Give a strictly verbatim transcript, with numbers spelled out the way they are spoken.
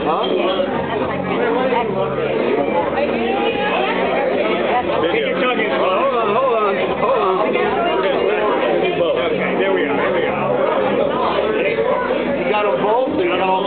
Huh? Take your tongue in. Hold on, hold on, hold on. Okay, there we are, there we are. You got them both? You got all